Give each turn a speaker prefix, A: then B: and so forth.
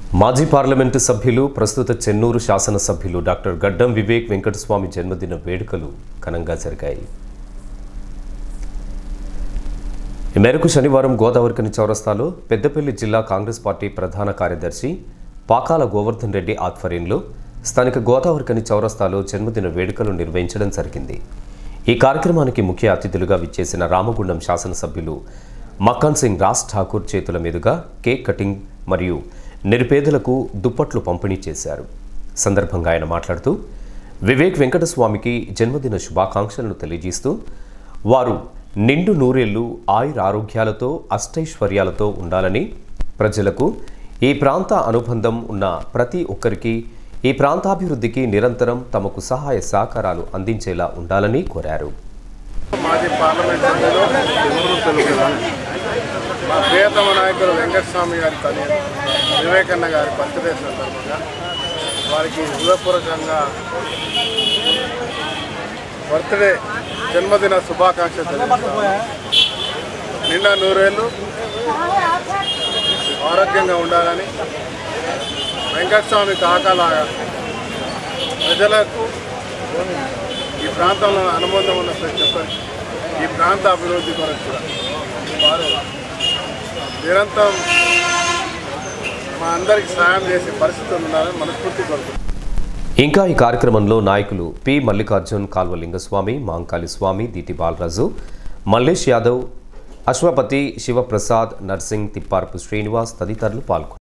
A: మాజీ పార్లమెంటు సభ్యులు ప్రస్తుత చెన్నూరు శాసన సభ్యులు డాక్టర్ గడ్డం వివేక్ వెంకటస్వామి జన్మదిన వేడుకలు ఘనంగా జరిగాయి. ఈ మేరకు శనివారం గోదావరికని చౌరస్తాలో పెద్దపల్లి జిల్లా కాంగ్రెస్ పార్టీ ప్రధాన కార్యదర్శి పాకాల గోవర్ధన్ రెడ్డి ఆధ్వర్యంలో స్థానిక గోదావరికని చౌరస్తాలో జన్మదిన వేడుకలు నిర్వహించడం జరిగింది. ఈ కార్యక్రమానికి ముఖ్య అతిథులుగా విచ్చేసిన రామగుండం శాసనసభ్యులు మక్కన్ సింగ్ రాజ్ ఠాకూర్ చేతుల మీదుగా కేక్ కటింగ్ మరియు నిరుపేదలకు దుప్పట్లు పంపిణీ చేశారు. సందర్భంగా ఆయన మాట్లాడుతూ వివేక్ వెంకటస్వామికి జన్మదిన శుభాకాంక్షలను తెలియజేస్తూ వారు నిండు నూరేళ్లు ఆయురారోగ్యాలతో అష్టైశ్వర్యాలతో ఉండాలని, ప్రజలకు ఈ ప్రాంత అనుబంధం ఉన్న ప్రతి ఒక్కరికి ఈ ప్రాంతాభివృద్ధికి నిరంతరం తమకు సహాయ సహకారాలు అందించేలా ఉండాలని కోరారు.
B: మాజీ పార్లమెంట్ సభ్యులు మా ప్రియతమ నాయకులు వెంకటస్వామి గారి తల్లి వివేకన్న గారి బర్త్డే సందర్భంగా వారికి హృదయపూర్వకంగా బర్త్డే జన్మదిన శుభాకాంక్షలు తెలియజేస్తున్నాను. నిండా నూరేళ్ళు ఆరోగ్యంగా ఉండాలని, వెంకటస్వామి కాకలాగా ప్రజలకు ఈ ప్రాంతంలో అనుబంధం ఉన్న ప్రతి ఒక్కరికి ఈ ప్రాంత అభివృద్ధి కొరకు కూడా వారు నిరంతరం మా అందరికి సహాయం చేసే పరిస్థితులు ఉండాలని మనస్ఫూర్తి కోరుకుంటున్నాను.
A: ఇంకా ఈ కార్యక్రమంలో నాయకులు పి మల్లికార్జున్, కాల్వ లింగస్వామి, మాంకాళి స్వామి, దీటి బాలరాజు, మల్లేష్ యాదవ్, అశ్వపతి, శివప్రసాద్, నర్సింగ్, తిప్పారపు శ్రీనివాస్ తదితరులు పాల్గొన్నారు.